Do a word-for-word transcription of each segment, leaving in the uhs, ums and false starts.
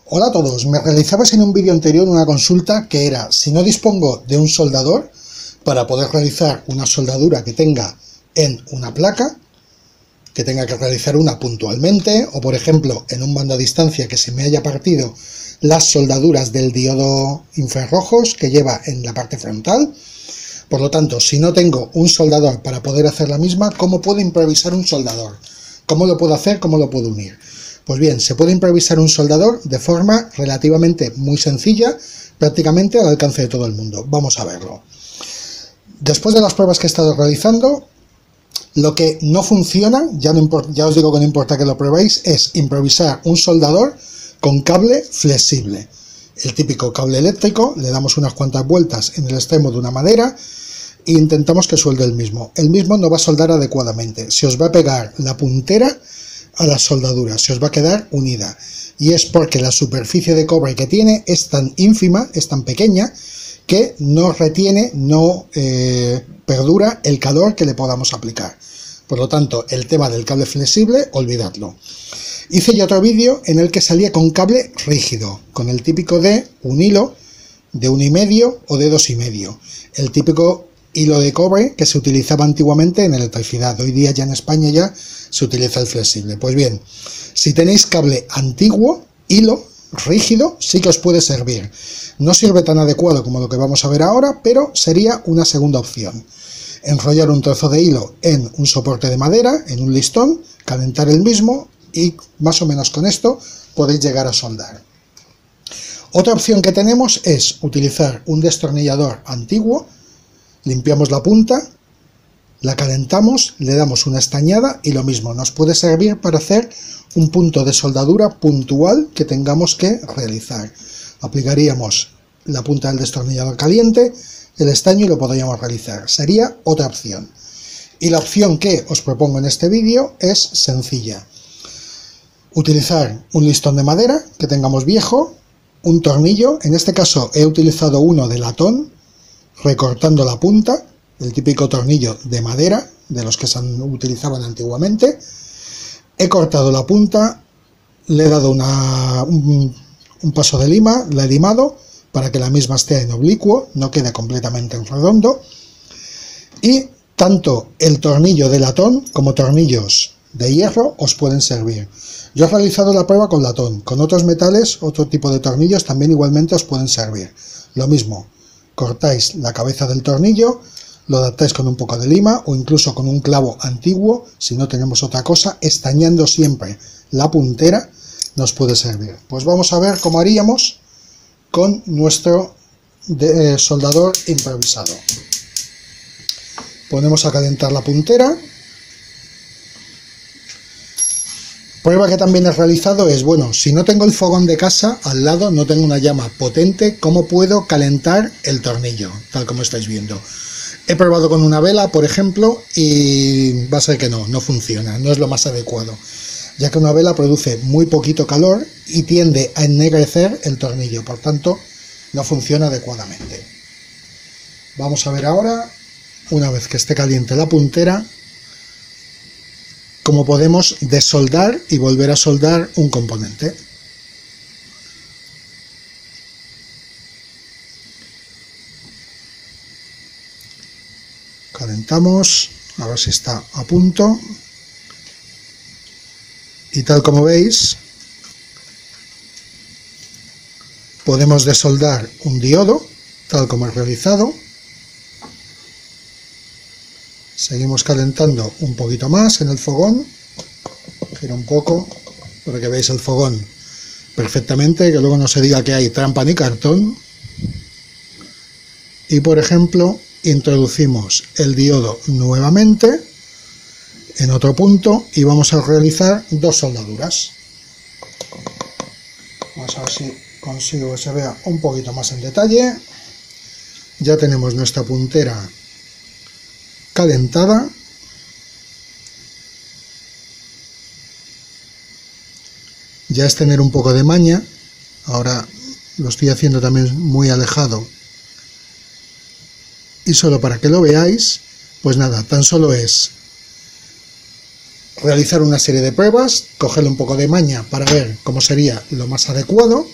Hola a todos, me realizabas en un vídeo anterior una consulta que era si no dispongo de un soldador para poder realizar una soldadura que tenga en una placa, que tenga que realizar una puntualmente, o por ejemplo en un mando a distancia que se me haya partido las soldaduras del diodo infrarrojos que lleva en la parte frontal. Por lo tanto, si no tengo un soldador para poder hacer la misma, ¿cómo puedo improvisar un soldador? ¿Cómo lo puedo hacer? ¿Cómo lo puedo unir? Pues bien, se puede improvisar un soldador de forma relativamente muy sencilla, prácticamente al alcance de todo el mundo. Vamos a verlo. Después de las pruebas que he estado realizando, lo que no funciona, ya, no importa, ya os digo que no importa que lo probéis, es improvisar un soldador con cable flexible. El típico cable eléctrico, le damos unas cuantas vueltas en el extremo de una madera e intentamos que suelde el mismo. El mismo no va a soldar adecuadamente, se os va a pegar la puntera a la soldadura, se os va a quedar unida, y es porque la superficie de cobre que tiene es tan ínfima, es tan pequeña, que no retiene, no eh, perdura el calor que le podamos aplicar. Por lo tanto, el tema del cable flexible, olvidadlo. Hice ya otro vídeo en el que salía con cable rígido, con el típico de un hilo, de uno y medio o de dos y medio, el típico hilo de cobre que se utilizaba antiguamente en electricidad. Hoy día ya en España ya se utiliza el flexible. Pues bien, si tenéis cable antiguo, hilo rígido, sí que os puede servir. No sirve tan adecuado como lo que vamos a ver ahora, pero sería una segunda opción. Enrollar un trozo de hilo en un soporte de madera, en un listón, calentar el mismo y más o menos con esto podéis llegar a soldar. Otra opción que tenemos es utilizar un destornillador antiguo. Limpiamos la punta, la calentamos, le damos una estañada y lo mismo, nos puede servir para hacer un punto de soldadura puntual que tengamos que realizar. Aplicaríamos la punta del destornillador caliente, el estaño y lo podríamos realizar. Sería otra opción. Y la opción que os propongo en este vídeo es sencilla. Utilizar un listón de madera que tengamos viejo, un tornillo, en este caso he utilizado uno de latón, recortando la punta, el típico tornillo de madera, de los que se utilizaban antiguamente. He cortado la punta, le he dado una, un, un paso de lima, la he limado para que la misma esté en oblicuo, no quede completamente en redondo. Y tanto el tornillo de latón como tornillos de hierro os pueden servir. Yo he realizado la prueba con latón, con otros metales, otro tipo de tornillos también igualmente os pueden servir. Lo mismo. Cortáis la cabeza del tornillo, lo adaptáis con un poco de lima o incluso con un clavo antiguo, si no tenemos otra cosa, estañando siempre la puntera nos puede servir. Pues vamos a ver cómo haríamos con nuestro de, eh, soldador improvisado. Ponemos a calentar la puntera. Prueba que también he realizado es, bueno, si no tengo el fogón de casa, al lado no tengo una llama potente, ¿cómo puedo calentar el tornillo? Tal como estáis viendo. He probado con una vela, por ejemplo, y va a ser que no, no funciona, no es lo más adecuado, ya que una vela produce muy poquito calor y tiende a ennegrecer el tornillo, por tanto, no funciona adecuadamente. Vamos a ver ahora, una vez que esté caliente la puntera, cómo podemos desoldar y volver a soldar un componente. Calentamos, a ver si está a punto. Y tal como veis, podemos desoldar un diodo, tal como he realizado. Seguimos calentando un poquito más en el fogón, giro un poco para que veáis el fogón perfectamente, que luego no se diga que hay trampa ni cartón. Y por ejemplo, introducimos el diodo nuevamente en otro punto y vamos a realizar dos soldaduras. Vamos a ver si consigo que se vea un poquito más en detalle. Ya tenemos nuestra puntera calentada. Ya es tener un poco de maña. Ahora lo estoy haciendo también muy alejado. Y solo para que lo veáis, pues nada, tan solo es realizar una serie de pruebas, cogerle un poco de maña para ver cómo sería lo más adecuado,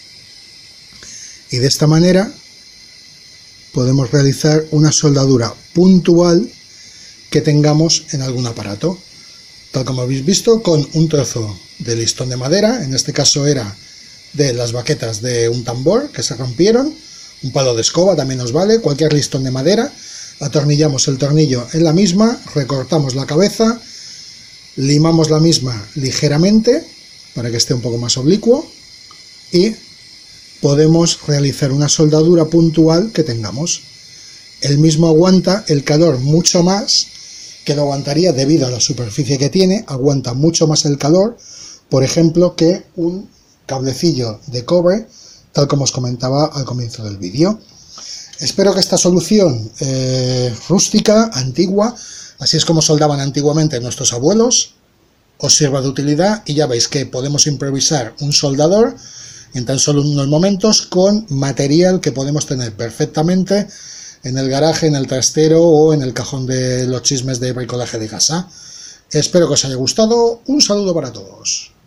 y de esta manera podemos realizar una soldadura puntual que tengamos en algún aparato, tal como habéis visto, con un trozo de listón de madera. En este caso era de las baquetas de un tambor que se rompieron, un palo de escoba también nos vale, cualquier listón de madera, atornillamos el tornillo en la misma, recortamos la cabeza, limamos la misma ligeramente para que esté un poco más oblicuo y podemos realizar una soldadura puntual que tengamos. El mismo aguanta el calor mucho más que lo aguantaría debido a la superficie que tiene, aguanta mucho más el calor, por ejemplo, que un cablecillo de cobre, tal como os comentaba al comienzo del vídeo. Espero que esta solución eh, rústica, antigua, así es como soldaban antiguamente nuestros abuelos, os sirva de utilidad, y ya veis que podemos improvisar un soldador en tan solo unos momentos con material que podemos tener perfectamente en el garaje, en el trastero o en el cajón de los chismes de bricolaje de casa. Espero que os haya gustado. Un saludo para todos.